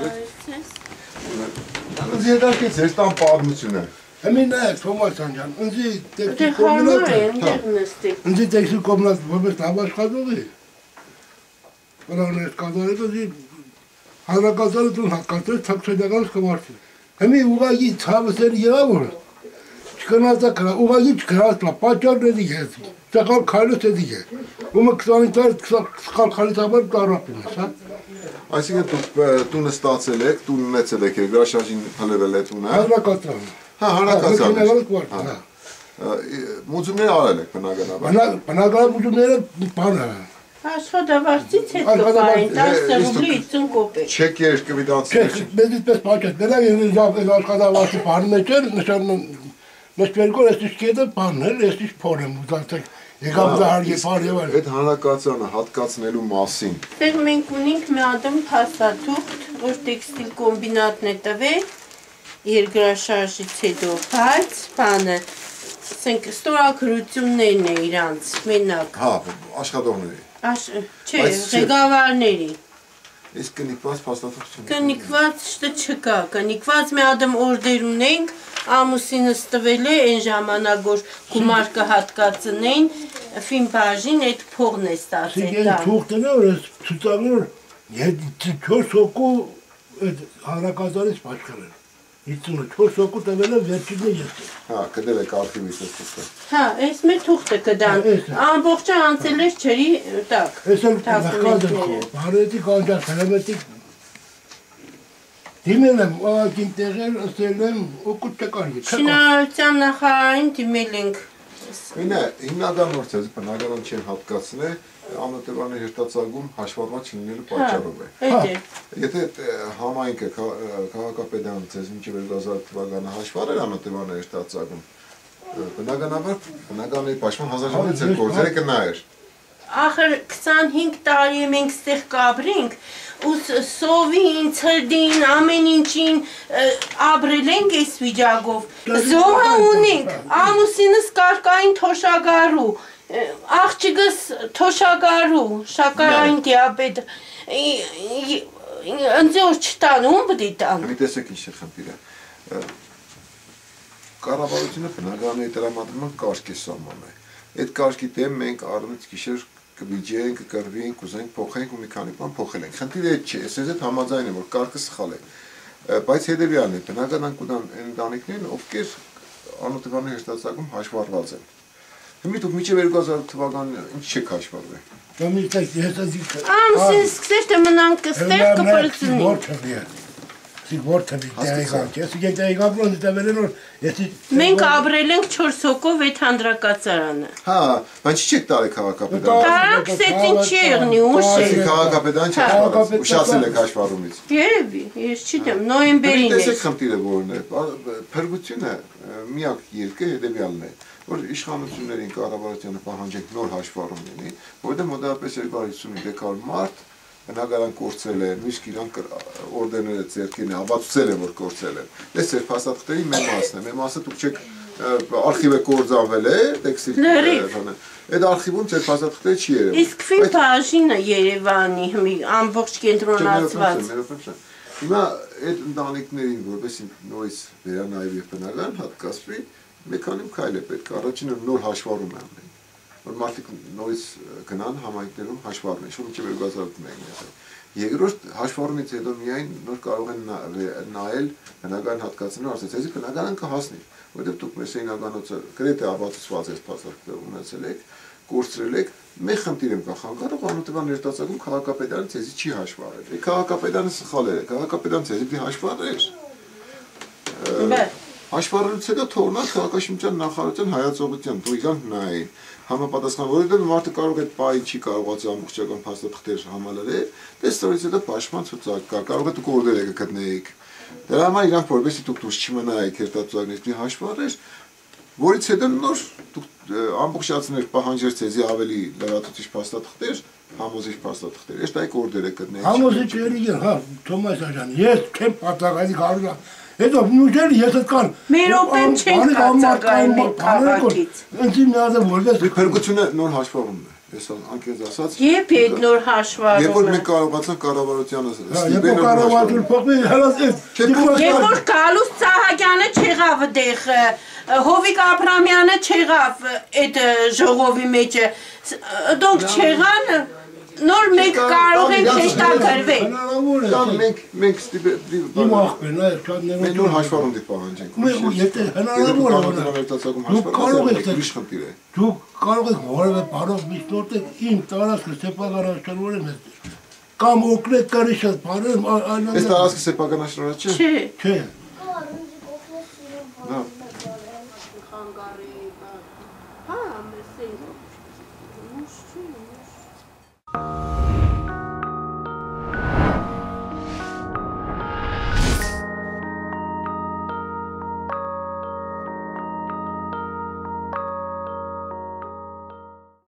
Ինձ հետաքրքիր ձեր տան պատմությունը։ Համին է Թոմաս ջան, ինձ տեքստի կոմբինատը։ Ինձ տեքստի կոմբինատ որպես աշխատողի։ Բանալներ կազմել հանրակացարը դու հակացել թաքցեդական սկավարդի։ Համի ուղագի ցավսեր եղավ որ։ Չկնացա կրա, ուղագի չկրացա, պատճառների հետ։ Տակալ քայլը դի է։ Ումը 20 տարի սխալ քայլաբար տարապին, հա։ Այսինքն դուք տունը ստացել եք, տուն ունեցել եք, գրաշարժին հլվել է տունը։ Հանրակացարը։ Հա, հանրակացարը։ Մուծումներ արել եք բնականաբար։ Բնականաբար մուծումները բանը։ Աշխատավարձից հետո կային 10 ռուբլի 50 կոպեկ։ Չեկեր կվիդանցներ։ Մեզից պես պատճառ, դրա ես աշխատավարձի բանը մեջ էր, նշանում Նստվերգոր ես կետը բաններ, ես փոր եմ ուզացեք, եկավ դա հարգի փար եւ այլ։ Այդ հանրակացարանը հատկացնելու մասին։ Դեռ մենք ունենք մի ադմ փաստաթուղթ, որ տեքստիլ կոմբինատն է տվել երկրաշարժից հետո, բայց բանը, ասենք ստորագրություններն է իրանց մենակ։ Հա, աշխատողների։ Չէ, ղեկավարների։ Իսկ կնիկված փաստաթուղթ չունի։ Կնիկված չկա, կնիկված մի ադմ օրդեր ունենք, ամուսինս տվել է այն ժամանակ որ գումար կհատկացնեն ֆինբաժին այդ փողն է ստացել դա։ Թուղթն է որ ցուցակներ 4 հոգու հանրակացարից պատկերել։ 54 հոգու տվել է վերջինը ես։ Հա, կդել եք արխիվից այս թուղթը։ Հա, այս մեր թուղթը կդան։ Ամբողջը անցել էր չերի տակ։ Այս էլ նախկազը բարետի կանջար հրամետի Դիմել եմ, աղագին տեղեր, ասել եմ, օգուտ չկար։ Շինարարության նախարարին դիմել ենք։ Հիմնական որ ձեզ բնականon չեն հատկացնե, անօթևանի հերթացագում հաշվառված չլինելու պատճառով է։ Եթե համայնքը քաղաքապետարան ձեզ մինչև 2000 թվականը հաշվառել անօթևանի հերթացագում, բնականաբար բնականների պաշտպան հազարժամից էր գործերը կնայեր։ Ախր 25 տարի մենք ստեղ կաբրենք, ու սովին, ցրդին, ամեն ինչին ապրել ենք այս վիճակով։ Զոհը ունենք, ամուսինս կարկային թոշակառու, աղջիկս թոշակառու, շաքարային դիաբետ, ընձ որ չտան, ում պիտի տան։ Մի տեսեք ինչ է խնդիրը։ Կառավարությունը բնականաբար տրամադրում է կարգի սահման է։ Այդ կարգի դեմ մենք առնից գիշեր կբիջենք, կկրվենք, կուզենք, փոխենք ու մի քանի բան փոխել ենք։ Խնդիրը այդ չէ, ես այդ համաձայն եմ, որ կարգը սխալ է։ Բայց հետևյալն է, բնականon կունան այն ընտանիքներն, ովքեր անօթևանի հերթացակում հաշվառված են։ Հիմա դուք մինչև 2000 թվականը ինչ չեք հաշվառվել։ Ամուսին սկսեր թե մնանք ստեղ կպրծնի։ Մենք ապրել ենք 4 հոգով այդ հանրակացարանը։ Հա, բայց չեք տարի քաղաքապետարան։ Տարակ սեցին չի եղնի, ուշ է։ Քաղաքապետարան չեք ուշացել եք հաշվառումից։ Երևի, ես չիտեմ, նոյեմբերին է։ Տեսեք խնդիրը որն է, փրկությունը միակ ելքը հետևյալն է, որ իշխանություններին կառավարությանը պահանջենք նոր հաշվառում լինի, որտեղ մոտավորապես 250-300 մարդ բնականon կորցրել են, նույնիսկ իրանք օրդերները ձեռքին հավատացել են, որ կորցրել են։ Դες ձեր փաստաթղթերի մեր մասն է, մեր մասը դուք չեք արխիվը կորձանվել է, տեքստիլ բանը։ Այդ արխիվում ձեր փաստաթղթերը չի երևում։ Իսկ ֆիլմբաժինը Երևանի ամբողջ կենտրոնացված։ Հիմա այդ ընտանիքներին, որպեսզի նորից վերանայվի եւ բնական հատկացվի, մի քանի քայլ է պետք։ Առաջինը նոր հաշվառում է անենք, որ մարդիկ նորից գնան համայնքներում հաշվառեն, շուտ մինչև 2001 եղել։ Երկրորդ հաշվառումից հետո միայն նոր կարող են նայել բնական հատկացնելու արծեցի բնականon կհասնի, որովհետև դուք մեր սեյնականոցը գրեթե ապացուցված այս փաստաթղթերը ունեցել եք, կորցրել եք, մեկ խնդիր եմ կա խանգարող անօթևան հերթացակում քաղաքապետարանը ձեզի չի հաշվառել։ Քաղաքապետարանը սխալ է, քաղաքապետարանը ձեզի պիտի հաշվառեր։ Հաշվառելուց հետո թողնած քաղաքաշինության նախարարության հայացողության դու իրանք նայեն համապատասխան, որովհետև մարդը կարող է այդ պահի չի կարողացել ամբողջական փաստաթղթեր համալրել, դες ստորից հետո պաշտպան ցուցակ կա, կարող է դուք օրդեր եք գտնեիք։ Դրա համար իրանք որովհետև դուք դուրս չմնայիք հերթացուկներից մի հաշվառեր, որից հետո նոր դուք ամբողջացներ պահանջեր ձեզի ավելի լրացուցիչ փաստաթղթեր, համոզիչ փաստաթղթեր, այս տայք օրդեր եք գտնեիք։ Համոզիչ երի, հա, Թոմաս ջան, ես չեմ պատահարի կարող Հետո նույնիսկ ես կան մեր օպեն չենք հացակայում քաղաքից։ Ընտի միაზე որպես փրկությունը նոր հաշվառումն է։ Ես անկեղծ ասած, Երբ է այդ նոր երբ որ հաշվառումը։ մենք կարողացանք կառավարությանը Երբ որ կառավարությունը փոխվի, հենց Երբ որ Գալուս Սահակյանը չեղավ դեղ, Հովիկ Աբրամյանը չեղավ այդ ժողովի մեջը, դոնք չեղան, նոր մենք կարող ենք հեշտագրվել։ հնարավոր է։ Կամ մենք Իմ աղբերն է, շատ մենք նոր հաշվառում դիպահանջենք։ Եթե հնարավոր է, Վերտացակում դուք կարող եք ուրիշ խնդիր է։ դուք կարող եք որևէ բանով միջնորդել իմ տարածքը սեփականաշնորհեմ հետ։ Կամ օգնեք կարի շատ բաներում, Այս տարածքը սեփականաշնորհ չէ։ Չէ։ չէ,